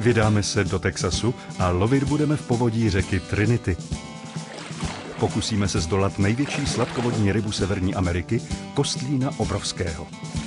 Vydáme se do Texasu a lovit budeme v povodí řeky Trinity. Pokusíme se zdolat největší sladkovodní rybu Severní Ameriky, kostlína obrovského.